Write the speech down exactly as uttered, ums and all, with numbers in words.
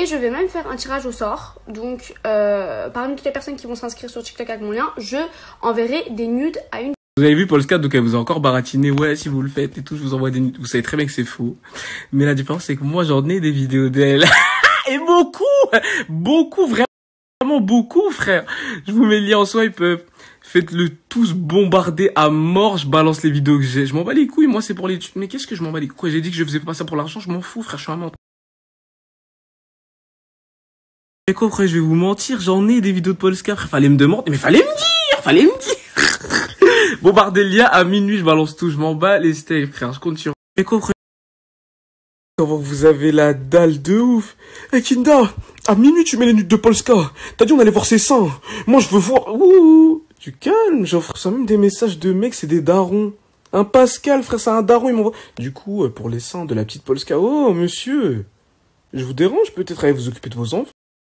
Et je vais même faire un tirage au sort. Donc, euh, parmi toutes les personnes qui vont s'inscrire sur TikTok avec mon lien, je enverrai des nudes à une. Vous avez vu Polska, donc elle vous a encore baratiné. Ouais, si vous le faites et tout, je vous envoie des nudes. Vous savez très bien que c'est faux. Mais la différence, c'est que moi, j'en ai des vidéos d'elle. Et beaucoup, beaucoup, vraiment beaucoup, frère. Je vous mets le lien en swipe. Faites-le tous bombarder à mort. Je balance les vidéos que j'ai. Je m'en bats les couilles. Moi, c'est pour les... Mais qu'est-ce que je m'en bats les couilles? J'ai dit que je faisais pas ça pour l'argent. Je m'en fous, frère. Je suis un menteur. Et quoi, frère, je vais vous mentir. J'en ai des vidéos de Polska, frère. Fallait me demander. Mais fallait me dire. Fallait me dire. Bombarder le lien à minuit. Je balance tout. Je m'en bats les steaks, frère. Je compte sur... Et quoi, frère? Comment vous avez la dalle de ouf. Eh, hey, Kinda, à minuit, tu mets les nudes de Polska. T'as dit on allait voir ses seins. Moi, je veux voir... Ouh, tu calmes. J'offre ça même des messages de mecs, c'est des darons. Un Pascal, frère, c'est un daron, il m'envoie... Du coup, pour les seins de la petite Polska... Oh, monsieur, je vous dérange peut-être à vous occuper de vos enfants.